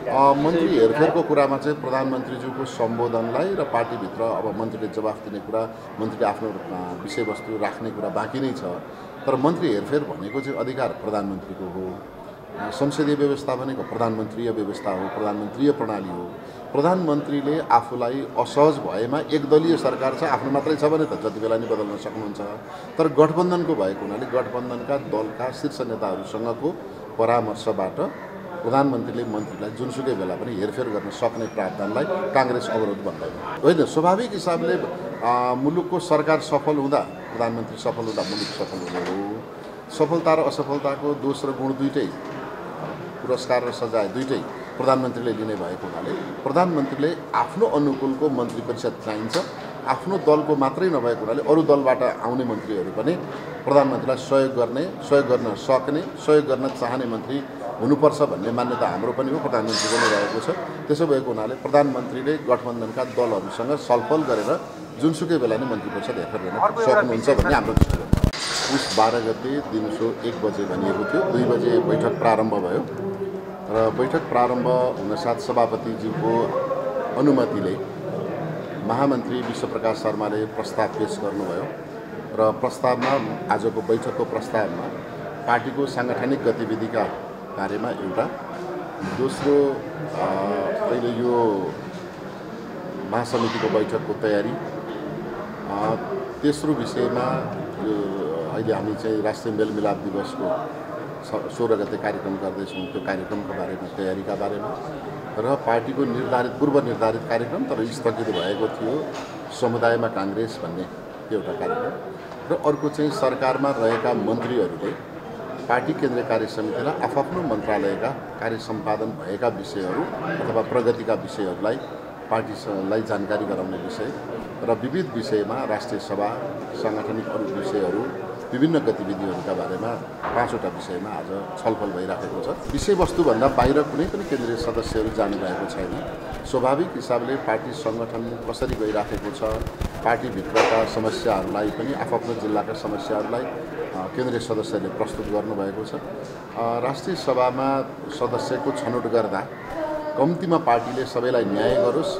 मन्त्री हेरफेरको कुरामा चाहिँ प्रधानमन्त्रीज्यूको सम्बोधनलाई र पार्टीभित्र अब मन्त्रीले जवाफ दिने कुरा, मन्त्रीले आफ्नो विषयवस्तु राख्ने कुरा बाँकी नै छ। तर मन्त्री हेरफेर भनेको चाहिँ अधिकार प्रधानमन्त्रीको हो। संसदीय व्यवस्था भनेको प्रधानमन्त्रीय व्यवस्था हो, प्रधानमन्त्रीय प्रणाली हो। प्रधानमन्त्रीले आफूलाई असहज भएमा एकदलीय सरकार छ, आफ्नो मात्रै छ भने त जति बेला नि बदल्न सक्नुहुन्छ। तर गठबन्धनको भएको हुनाले गठबन्धनका दलका शीर्ष नेताहरूसँगको परामर्शबाट प्रधानमन्त्रीले मन्त्रीलाई जुनसुकै बेला पनि हेरफेर गर्न सक्ने प्रावधानलाई काङ्ग्रेस अवरोध भन्दैन। होइन, स्वाभाविक हिसाबले मुलुकको सरकार सफल हुँदा प्रधानमन्त्री सफल हुँदा मुलुक सफल हुने हो। सफलता र असफलताको दोष र गुण दुइटै, पुरस्कार र सजाय दुइटै प्रधानमन्त्रीले लिने भएको हुनाले प्रधानमन्त्रीले आफ्नो अनुकूलको मन्त्री परिषद चाहिन्छ। आफ्नो दलको मात्रै नभएको हुनाले अरू दलबाट आउने मन्त्रीहरू पनि प्रधानमन्त्रीलाई सहयोग गर्न सक्ने, सहयोग गर्न चाहने मन्त्री हुनुपर्छ भन्ने मान्यता हाम्रो पनि हो, प्रधानमन्त्रीको नै रहेको छ। त्यसो भएको हुनाले प्रधानमन्त्रीले गठबन्धनका दलहरूसँग छलफल गरेर जुनसुकै बेला नै मन्त्री परिषद हेरफेर गर्न सक्नुहुन्छ भन्ने हाम्रो दृष्टिकोण छ। पुस 12 गते दिउँसो 1 बजे भनिएको थियो। 2 बजे बैठक प्रारम्भ भयो र बैठक प्रारम्भ हुनसाथ सभापतिज्यूको अनुमतिले महामन्त्री विश्वप्रकाश शर्माले प्रस्ताव पेश गर्नुभयो र प्रस्तावमा आजको बैठकको प्रस्तावमा पार्टीको साङ्गठनिक गतिविधिका बारेमा एउटा, दोस्रो अहिले यो महासमितिको बैठकको तयारी, तेस्रो विषयमा अहिले हामी चाहिँ राष्ट्रिय मेलमिलाप दिवसको 16 गते कार्यक्रम गर्दैछौँ, त्यो कार्यक्रमको बारेमा, तयारीका बारेमा र पार्टीको पूर्व निर्धारित कार्यक्रम तर स्थगित भएको थियो समुदायमा काङ्ग्रेस भन्ने एउटा कार्यक्रम र अर्को चाहिँ सरकारमा रहेका मन्त्रीहरूले पार्टी केन्द्रीय कार्य समितिलाई आफ्नो मन्त्रालयका कार्य सम्पादन भएका विषयहरू अथवा प्रगतिका विषयहरूलाई पार्टीलाई जानकारी गराउने विषय र विविध विषयमा राष्ट्रिय सभा, साङ्गठनिक अरू विषयहरू, विभिन्न गतिविधिहरूका बारेमा 5वटा विषयमा आज छलफल भइरहेको छ। विषयवस्तुभन्दा बाहिर कुनै पनि केन्द्रीय सदस्यहरू जानुभएको छैन। स्वाभाविक हिसाबले पार्टी सङ्गठन कसरी गइराखेको छ, पार्टीभित्रका समस्याहरूलाई पनि आफ्नो जिल्लाका समस्याहरूलाई केन्द्रीय सदस्यले प्रस्तुत गर्नुभएको छ। राष्ट्रिय सभामा सदस्यको छनौट गर्दा कम्तीमा पार्टीले सबैलाई न्याय गरोस्,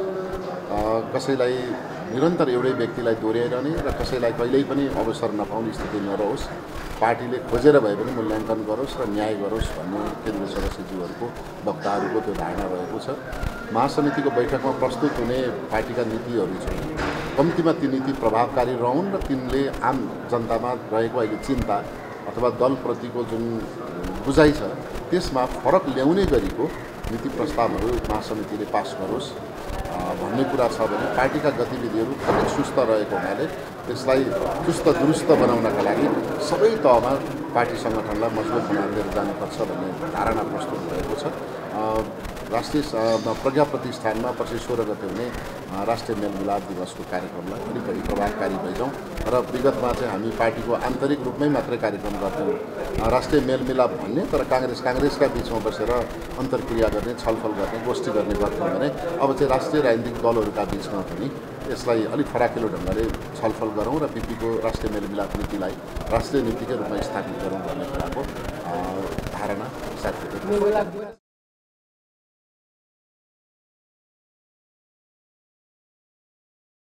कसैलाई निरन्तर एउटै व्यक्तिलाई दोहोऱ्याइरहने र कसैलाई कहिल्यै पनि अवसर नपाउने स्थिति नरहोस्, पार्टीले खोजेर भए पनि मूल्याङ्कन गरोस् र न्याय गरोस् भन्ने केन्द्रीय सदस्यज्यूहरूको वक्ताहरूको त्यो धारणा रहेको छ। महासमितिको बैठकमा प्रस्तुत हुने पार्टीका नीतिहरू छन्, कम्तीमा ती नीति प्रभावकारी रहन् र तिनले आम जनतामा रहेको अहिले चिन्ता अथवा दलप्रतिको जुन बुझाइ छ त्यसमा फरक ल्याउने गरीको नीति प्रस्तावहरू महासमितिले पास गरोस् भन्ने कुरा छ भने पार्टीका गतिविधिहरू अलिक सुस्त रहेको हुनाले त्यसलाई चुस्त दुरुस्त बनाउनका लागि सबै तहमा पार्टी सङ्गठनलाई मजबुत बनाएर जानुपर्छ भन्ने धारणा प्रस्तुत भएको छ। राष्ट्रिय प्रज्ञा प्रतिष्ठानमा पछि 16 गते हुने राष्ट्रिय मेलमिलाप दिवसको कार्यक्रमलाई अलिक बढी प्रभावकारी भइजाउँ र विगतमा चाहिँ हामी पार्टीको आन्तरिक रूपमै मात्रै कार्यक्रम गर्थ्यौँ, राष्ट्रिय मेलमिलाप भन्ने तर काङ्ग्रेसका बिचमा बसेर अन्तर्क्रिया गर्ने, छलफल गर्ने, गोष्ठी गर्ने गर्थ्यौँ भने अब चाहिँ राष्ट्रिय राजनीतिक दलहरूका बिचमा पनि यसलाई अलिक फराकिलो ढङ्गले छलफल गरौँ र बिपीको राष्ट्रिय मेलमिलाप नीतिलाई राष्ट्रिय नीतिकै रूपमा स्थापित गरौँ भन्ने कुराको धारणा साथ